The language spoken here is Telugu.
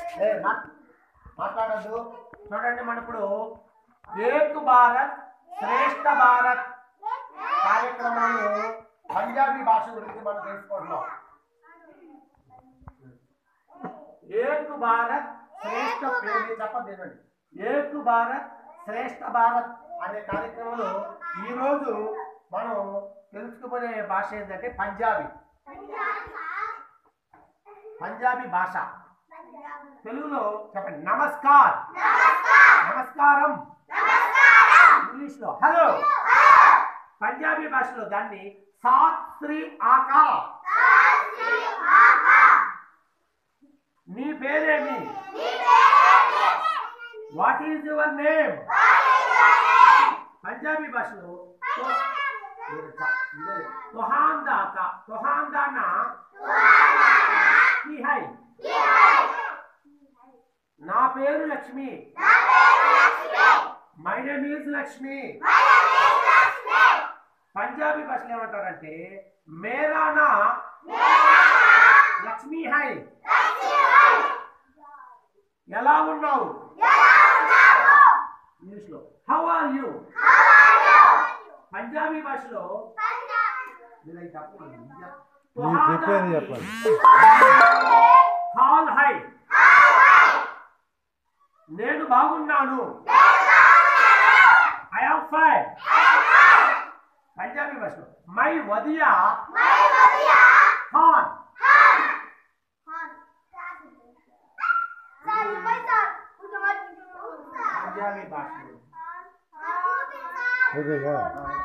మాట్లాడద్దు. చూడండి, మన ఇప్పుడు ఏక్ భారత్ శ్రేష్ఠ భారత్ కార్యక్రమంలో పంజాబీ భాష గురించి మనం తెలుసుకుంటున్నాం. ఏక్ భారత్ శ్రేష్ఠ చెప్పండి. ఏక్ భారత్ శ్రేష్ఠ భారత్ అనే కార్యక్రమంలో ఈరోజు మనం తెలుసుకునే భాష ఏంటంటే పంజాబీ భాష. తెలుగులో చెప్పండి. నమస్కారం. ఇంగ్లీష్ లో హలో. పంజాబీ భాషలో దాన్ని సాత్ శ్రీ ఆకాల్. నీ పేరేమి? What is your name? Punjabi భాషలో నా పేరు Lakshmi. My name is Lakshmi. Punjabi భాషలో ఏమంటారంటే మేరా నా లక్ష్మి హై. ఎలా ఉన్నావు? ఇంగ్లీష్ లో హౌ ఆర్ యూ. పంజాబీ భాషలో చెప్పండి. హాల్ హై. నేను బాగున్నాను. I am fine. పంజాబీ భాషలో మై వదియా ఖాన్. పంజాబీ భాషలో